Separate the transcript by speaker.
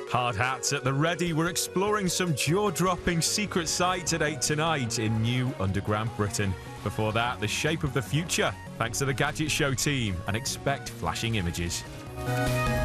Speaker 1: Hard hats at the ready. We're exploring some jaw-dropping secret sites at 8 tonight in new underground Britain. Before that, the shape of the future. Thanks to the Gadget Show team, and expect flashing images.